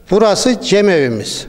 Burası cemevimiz.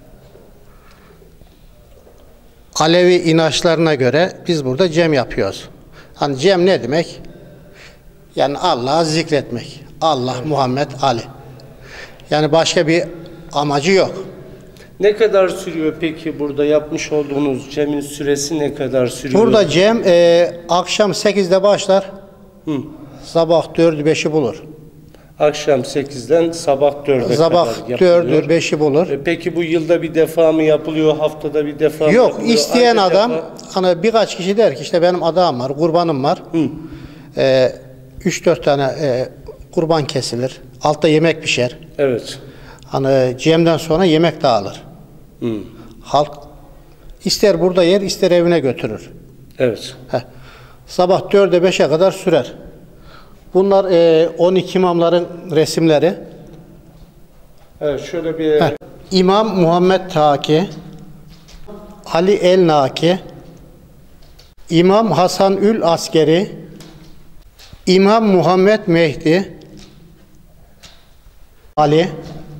Alevi inançlarına göre biz burada cem yapıyoruz. Hani cem ne demek? Yani Allah'ı zikretmek. Allah, Muhammed, Ali. Yani başka bir amacı yok. Ne kadar sürüyor peki burada yapmış olduğunuz cemin süresi ne kadar sürüyor? Burada cem akşam 8'de başlar. Sabah 4'ü 5'i bulur. Akşam 8'den sabah 4'e Sabah kadar yapılıyor. 4'ü 5'i bulur. Peki bu yılda bir defa mı yapılıyor, haftada bir defa mı Yok, yapılıyor? isteyen Aynı adam defa... hani birkaç kişi der ki işte benim adağım var, kurbanım var. 3-4 tane kurban kesilir. Altta yemek pişer. Evet. Hani cemden sonra yemek dağılır. Halk ister burada yer, ister evine götürür. Evet. Sabah 4'e 5'e kadar sürer. Bunlar 12 imamların resimleri. Evet, şöyle bir... İmam Muhammed Taki, Ali el-Naki, İmam Hasan Ül Askeri, İmam Muhammed Mehdi, Ali,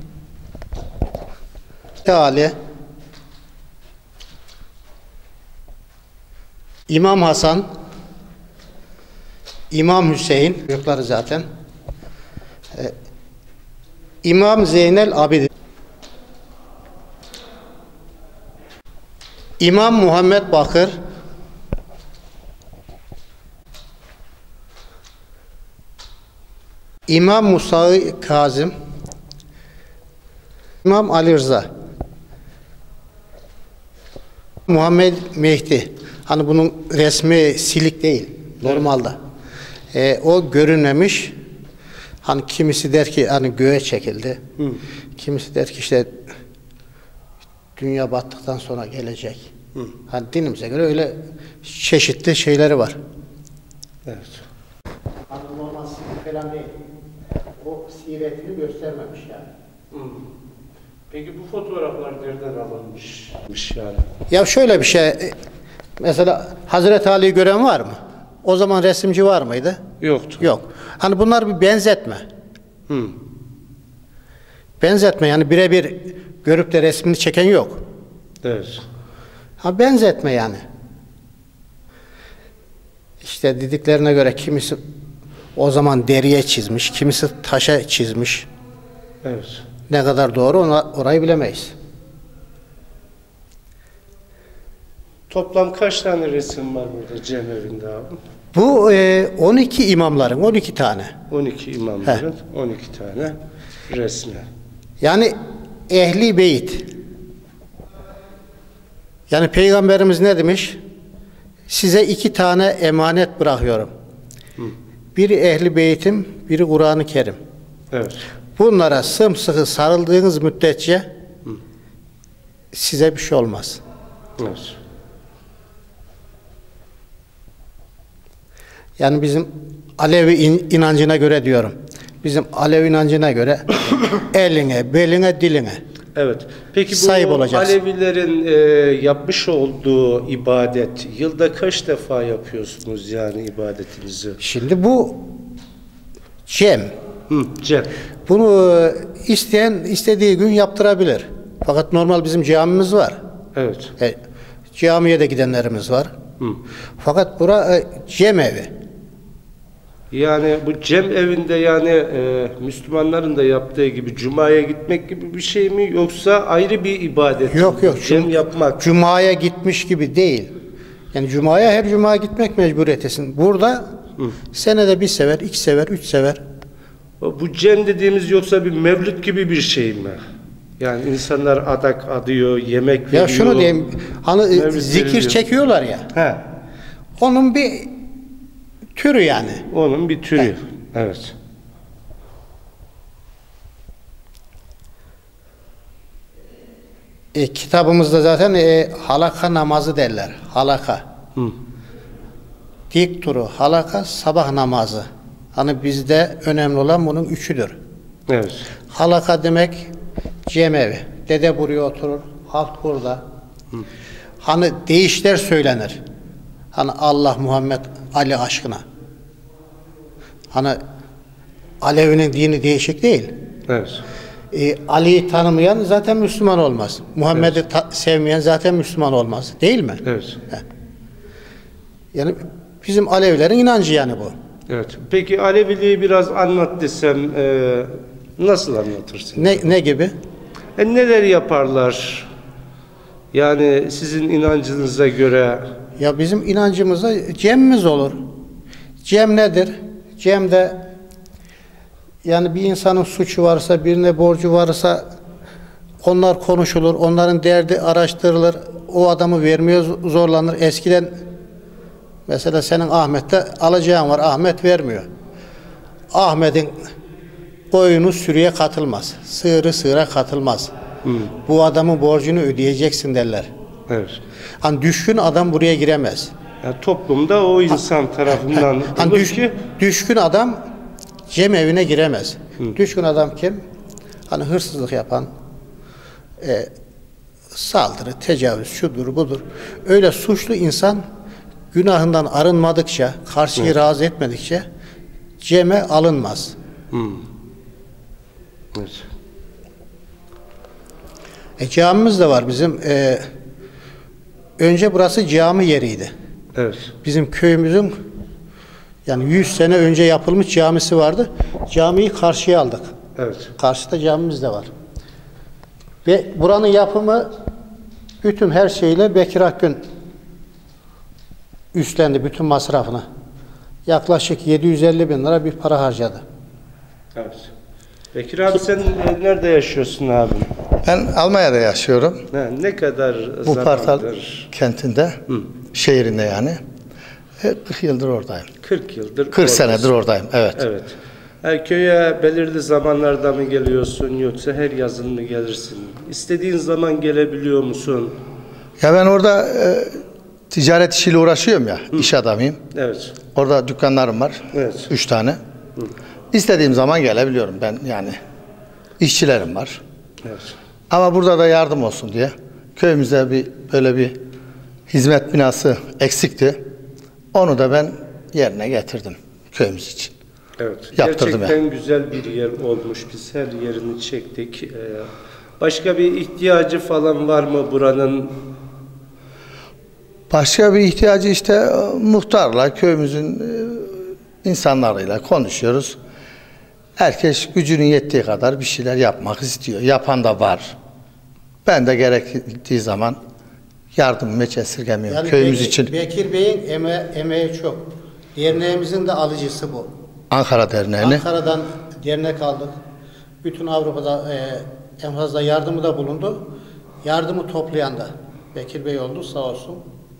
İmam Hasan, İmam Hüseyin, çocukları zaten, İmam Zeynel Abidin, İmam Muhammed Bakır, İmam Musa Kazım, İmam Ali Rıza, Muhammed Mehdi. Hani bunun resmi silik değil normalde. O görünmemiş. Hani kimisi der ki hani göğe çekildi. Kimisi der ki işte dünya battıktan sonra gelecek. Hani dinimize göre öyle çeşitli şeyleri var. Evet. Hani normal silik falan değil. O siretini göstermemiş yani. Peki bu fotoğraflar nereden alınmış yani? Ya şöyle bir şey. Mesela Hazreti Ali'yi gören var mı? O zaman resimci var mıydı? Yoktu. Yok. Hani bunlar bir benzetme. Benzetme yani birebir görüp de resmini çeken yok. Evet. Ha benzetme yani. İşte dediklerine göre kimisi o zaman deriye çizmiş, kimisi taşa çizmiş. Evet. Ne kadar doğru orayı bilemeyiz. Toplam kaç tane resim var burada cemevinde abi? Bu 12 imamların 12 tane. 12 imamların 12 tane resmi. Yani ehli beyt. Yani Peygamberimiz ne demiş? Size 2 tane emanet bırakıyorum. Biri ehli beytim, biri Kur'an-ı Kerim. Evet. Bunlara sımsıkı sarıldığınız müddetçe size bir şey olmaz. Evet. Yani bizim Alevi inancına göre diyorum. Bizim Alevi inancına göre eline, beline, diline. Evet. Peki bu sahip olacaksın. Alevilerin yapmış olduğu ibadet yılda kaç defa yapıyorsunuz yani ibadetinizi? Şimdi bu cem. Cem. Bunu isteyen istediği gün yaptırabilir. Fakat normal bizim camimiz var. Evet. Camiye de gidenlerimiz var. Fakat bura cem evi. Yani bu cem evinde yani Müslümanların da yaptığı gibi Cuma'ya gitmek gibi bir şey mi yoksa ayrı bir ibadet mi? Yok yok. Cem yapmak. Cuma'ya gitmiş gibi değil. Yani Cuma'ya her Cuma gitmek mecburiyetesin. Burada senede 1 sefer, 2 sefer, 3 sefer. Bu cem dediğimiz yoksa bir mevlüt gibi bir şey mi? Yani insanlar adak adıyor, yemek veriyor. Ya şunu diyeyim, hani zikir veriliyor. çekiyorlar ya. Onun bir türü yani. Onun bir türü. Evet. Kitabımızda zaten halaka namazı derler. Halaka. Dik turu, halaka, sabah namazı. Hani bizde önemli olan bunun 3'üdür. Evet. Halaka demek cemevi. Dede buraya oturur, halk burada. Hani deyişler söylenir. Hani Allah, Muhammed, Ali aşkına. Hani Alevi'nin dini değişik değil. Evet. Ali'yi tanımayan zaten Müslüman olmaz. Muhammed'i sevmeyen zaten Müslüman olmaz. Değil mi? Evet. Yani bizim Alevilerin inancı yani bu. Evet. Peki Aleviliği biraz anlat desem nasıl anlatırsın? Ne gibi? Neler yaparlar? Yani sizin inancınıza göre. Ya bizim inancımızda cemimiz olur. Cem nedir? Cem de yani bir insanın suçu varsa, birine borcu varsa onlar konuşulur, onların derdi araştırılır, o adamı vermeye zorlanır. Eskiden mesela senin Ahmet'te alacağın var, Ahmet vermiyor. Ahmet'in koyunu sürüye katılmaz, sığırı sığıra katılmaz. Bu adamın borcunu ödeyeceksin derler. Evet. Hani düşkün adam buraya giremez. Yani toplumda o insan tarafından hani düşkün adam cem evine giremez. Düşkün adam kim? Hani hırsızlık yapan, saldırı, tecavüz, şudur budur. Öyle suçlu insan günahından arınmadıkça, karşıyı razı etmedikçe ceme alınmaz. Evet. Camimiz de var bizim. Önce burası cami yeriydi. Evet. Bizim köyümüzün yani 100 sene önce yapılmış camisi vardı. Camiyi karşıya aldık. Evet. Karşıda camimiz de var. Ve buranın yapımı bütün her şeyle Bekir Akgün üstlendi bütün masrafını. Yaklaşık 750 bin lira bir para harcadı. Evet. Bekir abi sen nerede yaşıyorsun abi? Ben Almanya'da yaşıyorum. Ne kadar Bu Partal zamandır? kentinde, şehrinde yani. 40 yıldır oradayım. 40 yıldır. 40 senedir oradayım, evet. Evet. Köye belirli zamanlarda mı geliyorsun yoksa her yazın mı gelirsin? İstediğin zaman gelebiliyor musun? Ya ben orada ticaret işiyle uğraşıyorum ya, iş adamıyım. Evet. Orada dükkanlarım var, Evet. 3 tane. İstediğim zaman gelebiliyorum ben yani. İşçilerim var. Evet. Ama burada da yardım olsun diye köyümüzde böyle bir hizmet binası eksikti. Onu da ben yerine getirdim köyümüz için. Evet. Yaptırdım Gerçekten yani. güzel bir yer olmuş. Biz her yerini çektik. Başka bir ihtiyacı falan var mı buranın? Başka bir ihtiyacı işte muhtarla, köyümüzün insanlarıyla konuşuyoruz. Herkes gücünün yettiği kadar bir şeyler yapmak istiyor. Yapan da var. Ben de gerektiği zaman yardımımı hiç esirgemiyorum Yani köyümüz için. Bekir Bey'in emeği çok. Derneğimizin de alıcısı bu. Ankara Derneği'ni. Ankara'dan dernek aldık. Bütün Avrupa'da en fazla yardımı da bulundu. Yardımı toplayan da Bekir Bey oldu sağ olsun.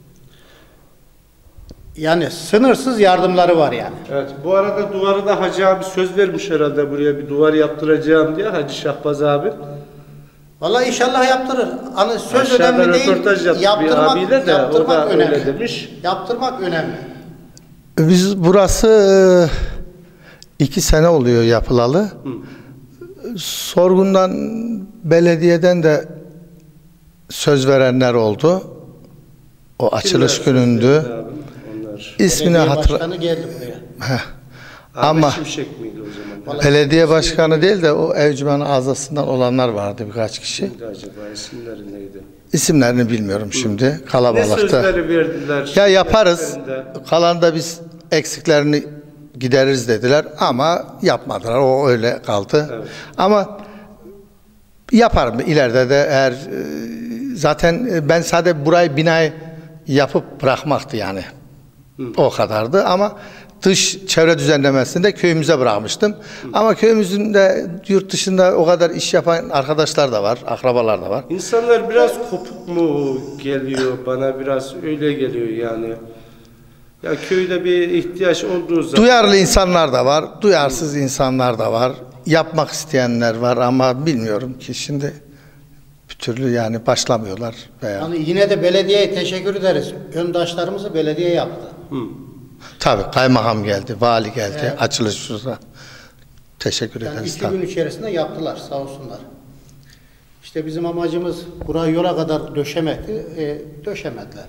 Yani sınırsız yardımları var yani. Evet. Bu arada duvarı da Hacı abi söz vermiş herhalde buraya bir duvar yaptıracağım diye Hacı Şahbaz abi. Vallahi inşallah yaptırır. Hani söz Aşağıda önemli değil. röportaj yaptı bir abiyle de o da önemli. öyle demiş. Yaptırmak önemli. Biz burası 2 sene oluyor yapılalı. Sorgundan, belediyeden de söz verenler oldu. O açılış günündü. İsmini Belediye hatırlamıyorum. başkanı geldi buraya. Ama Şimşek miydi o zaman? Belediye başkanı değil de o Evcimen azasından olanlar vardı birkaç kişi. Neydi acaba isimleri neydi? İsimlerini bilmiyorum şimdi. Ne Kalabalıkta. sözleri verdiler? Ya yaparız. Yerlerinde? Kalan da biz eksiklerini gideririz dediler ama yapmadılar. O öyle kaldı. Evet. Ama yaparım ileride de eğer zaten ben sadece burayı binayı yapıp bırakmaktı yani. O kadardı ama dış çevre düzenlemesini de köyümüze bırakmıştım. Ama köyümüzün de yurt dışında o kadar iş yapan arkadaşlar da var, akrabalar da var. İnsanlar biraz kopuk mu geliyor bana biraz öyle geliyor yani. Ya köyde bir ihtiyaç olduğu zaman. Duyarlı insanlar da var, duyarsız insanlar da var. Yapmak isteyenler var ama bilmiyorum ki şimdi bir türlü yani başlamıyorlar veya. Yani yine de belediyeye teşekkür ederiz. Öndaşlarımızı belediye yaptı. Tabii kaymakam geldi, vali geldi, Evet. açılış şurada. Teşekkür Yani ederiz 2 tabii. gün içerisinde yaptılar sağ olsunlar. İşte bizim amacımız burayı yola kadar döşemekti. Döşemediler.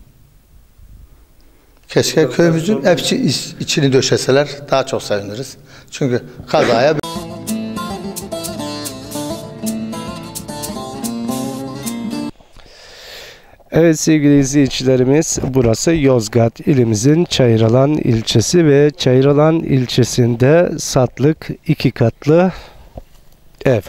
Keşke köyümüzün hepsi içini döşeseler daha çok seviniriz. Çünkü kazaya Evet sevgili izleyicilerimiz, burası Yozgat ilimizin Çayıralan ilçesi ve Çayıralan ilçesinde satlık 2 katlı ev.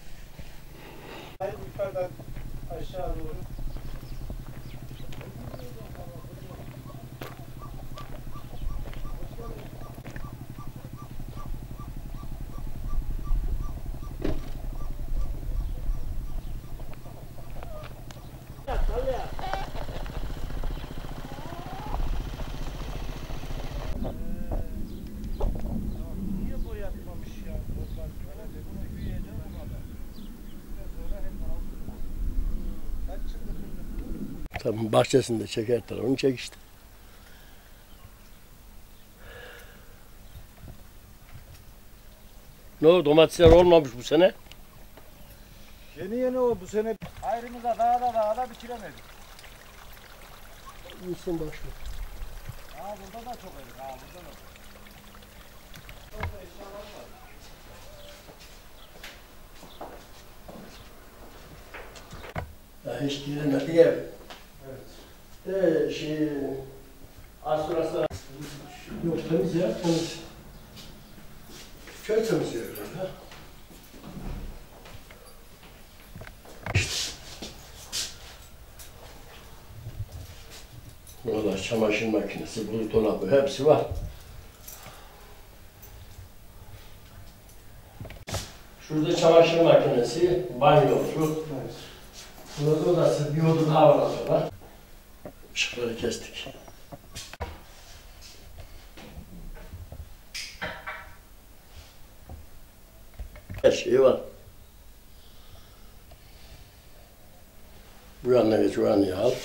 Tabii bahçesinde çeker tarafını çek işte. Ne oldu, domatesler olmamış bu sene? Yeni o bu sene ayrımıza dağda bitiremedik. İyisin başka. Burada da çok erik. Burada da. Ya hiç girilmedi ev. Evet. Asırası. Yok temiz ya, temiz. Köy temizliyor ha. Burada çamaşır makinesi, buzdolabı hepsi var. Şurada çamaşır makinesi, banyosu. Burada odası, bir odun havaları var. Işıkları kestik. Her şey var. Bu yanına geç, bu yanına al.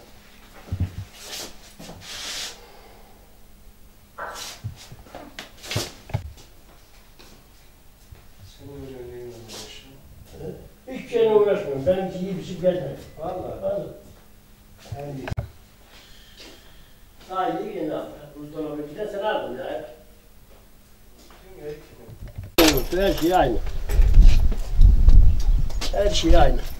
Hiç şeyle uğraşmıyorum. Ben iyi bir şey gelmedi. Vallahi. Daha iyi yine abi. Buzdolabı giden sen aldın ya. Her şey aynı. Her şey aynı.